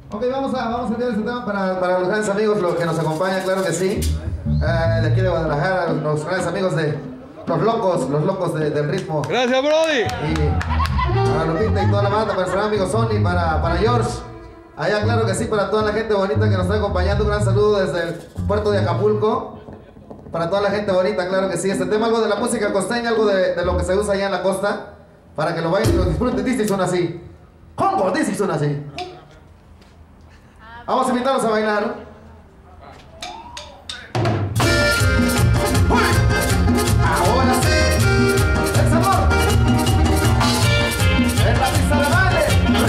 Ok, vamos a enviar este tema para los grandes amigos, los que nos acompañan, claro que sí. De aquí de Guadalajara, los grandes amigos de los locos del ritmo. Gracias, Brody. Y para Lupita y toda la banda, para nuestro amigo Sony, para George. Allá, claro que sí, para toda la gente bonita que nos está acompañando. Un gran saludo desde el puerto de Acapulco. Para toda la gente bonita, claro que sí. Este tema, algo de la música costeña, algo de lo que se usa allá en la costa. Para que lo vayan y lo disfruten. Dice y suena así. Congo, dice y suena así. Vamos a invitarlos a bailar. ¡Uy! Ahora sí, el sabor. En la pista de baile.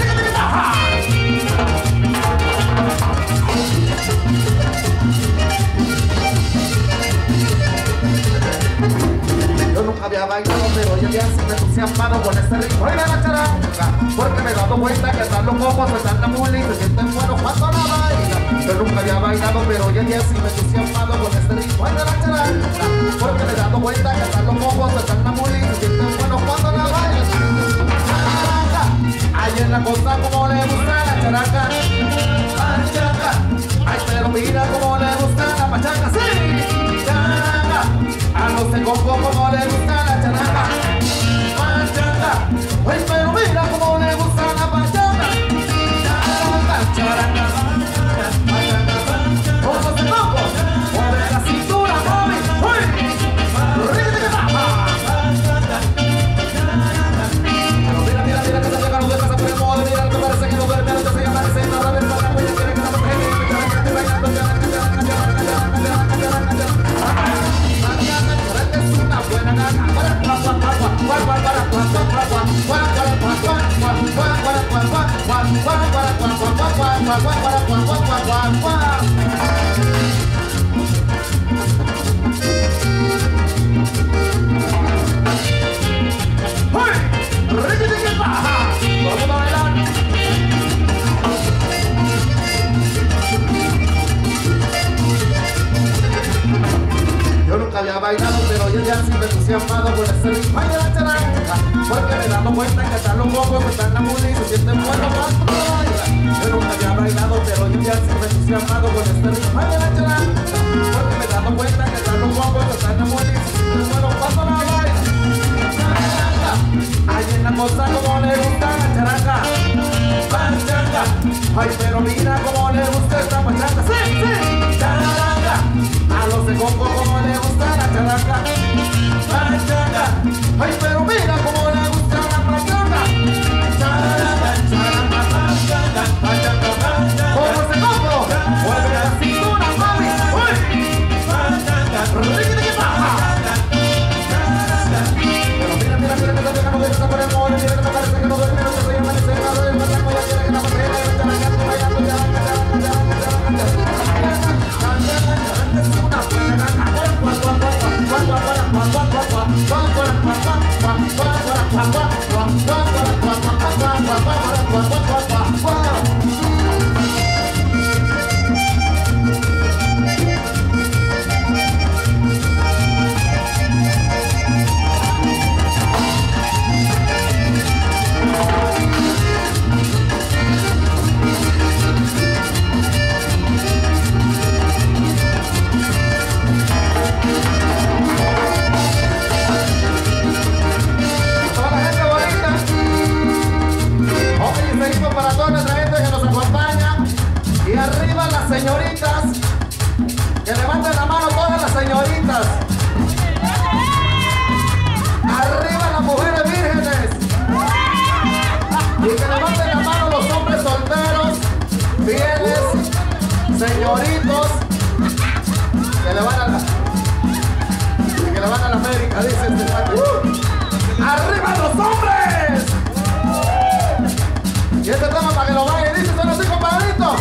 Yo nunca había bailado, pero hoy en día sí me entusiasmado con este ritmo de la charanga, porque me he dado cuenta que están los cocos, están la mula y se sienten buenos cuando la baila. Yo nunca había bailado, pero hoy en día sí me he entusiasmado con este ritmo de la charanga, porque me he dado cuenta que están los cocos, están la mula y se sienten buenos cuando la baila. Charanga, ahí en la costa como le gusta la charanga, pachanga, ay pero mira como le gusta la pachanga, sí, charanga. A los de Congo como le gusta la charanga, pachanga, ay pero mira como le gusta la pachanga, charanga, charanga, pachanga, con los de Congo, mueve la cintura, mami, uy, ríete que baja, pero mira, mira, mira que se pega, no deja por el modo, mira que parece que no duerme, no se llama, se llama, la verdad, pues ya quiere que la mujer, yo nunca había bailado, pero yo ya sí me he entusiasmado con este ritmo de la charanga, porque me he dado cuenta que están los cocos, están la mula y se sienten buenos cuando baila. Yo nunca había bailado, pero yo ya sí me he entusiasmado con este ritmo de la charanga, porque me he dado cuenta que están los cocos, están la mula y se sienten buenos cuando la baila. Charanga, ahí en la costa como le gusta la charanga, pachanga, ay pero mira como le gusta esta pachanga, sí, sí, charanga. A los de Congo como le gusta la charanga, pachanga, ay pero mira como le gusta la pachanga, charanga, charanga, pachanga, pachanga, pachanga. Con los de Congo, mueve la cintura, mami, uy, pachanga, ríete que baja, pero mira, mira, mira que se pega, no deja por el mole, mira que me parece que no duerme, no se llama, se llama, el matraco ya quiere que la mujer, charanga, bailando, charanga, charanga, para toda nuestra gente que nos acompaña. Y arriba las señoritas, que levanten la mano todas las señoritas. Arriba las mujeres vírgenes. Y que levanten la mano los hombres solteros, fieles, señoritos, que le van a la América, dice este. ¡Arriba los hombres! Y este tema para que lo vayan, dice, son así, compadrito.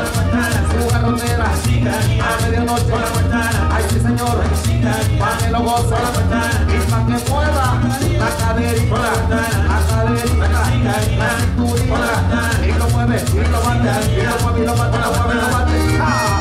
su garrotera, a medianoche, ay sí señor, pa' que lo goce, y pa' que mueva la caderita, la cinturita, y lo mueve, y lo bate, y lo mueve, y lo bate, lo mueve, lo bate. ¡Ah!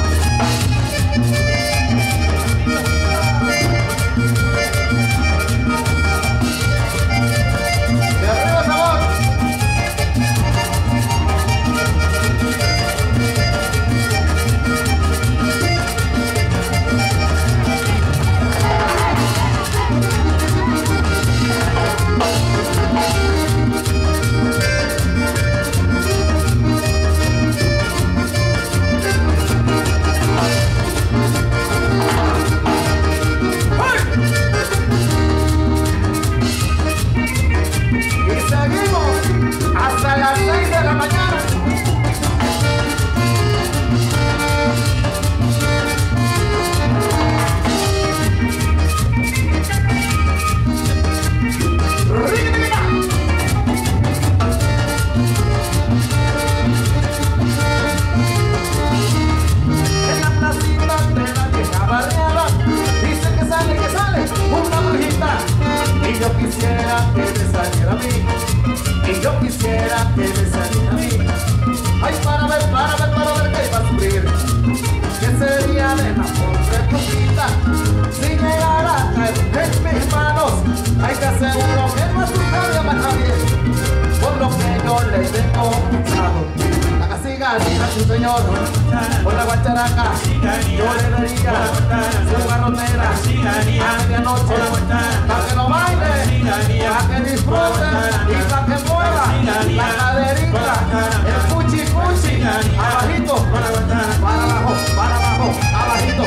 Sí, señor, por la guacharaca, yo le daría su garrotera a medianoche, para que lo baile, para que disfrute y para que mueva la caderita, el cuchi cuchi, abajito, para abajo, abajito,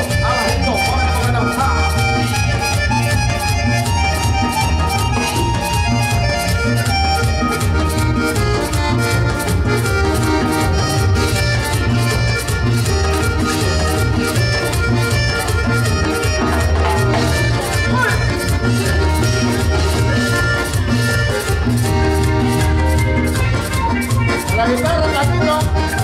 la guitarra, Camilo.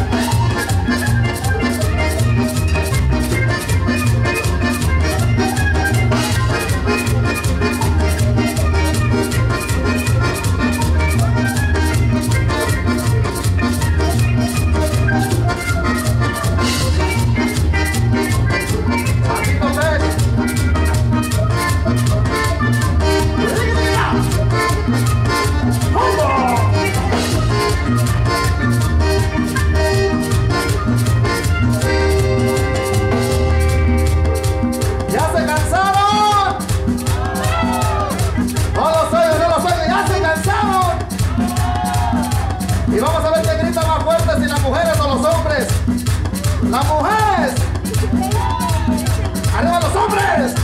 ¡Las mujeres! ¡Arriba los hombres!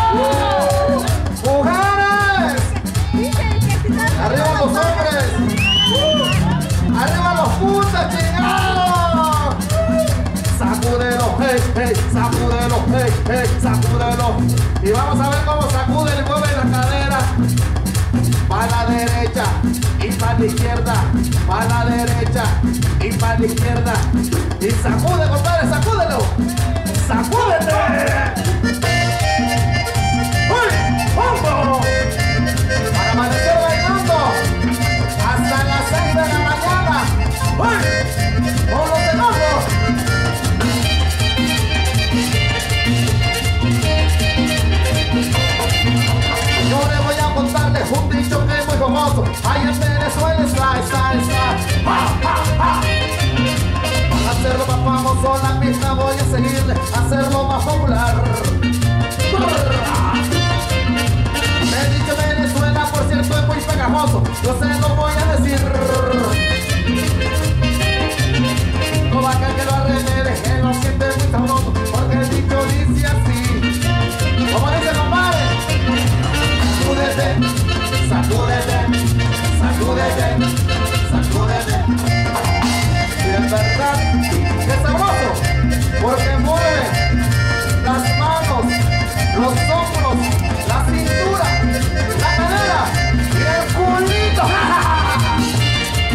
¡Mujeres! ¡Arriba los hombres! ¡Arriba los putas, chingados! ¡Sacúdelo, hey, hey! ¡Sacúdelo, hey, hey! ¡Sacúdelo! Y vamos a ver cómo sacude y mueve la cadera. Para la derecha y para la izquierda, para la derecha y para la izquierda. Y sacude, compadre, sacúdelo. ¡Sacúdete! ¡Uy! ¡Vamos! Para amanecer bailando hasta las 6 de la mañana. ¡Uy! ¡Con los enojos! Yo le voy a contarle un dicho que es muy famoso. Ahí en Venezuela está. Para hacerlo más famoso, la pista voy a seguirle, hacerlo más popular. El dicho de Venezuela, por cierto, es muy pegajoso. Yo se lo voy a decir. No va a que lo arremede, que lo siente muy sabroso, porque el dicho dice así. ¿Cómo dice, compadre? Sacúdete, sacúdete, sacúdete, sacúdete. Y es verdad que es sabroso, porque mueve las manos, los hombros, la cintura, la cadera y el culito.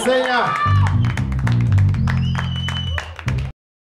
enseña.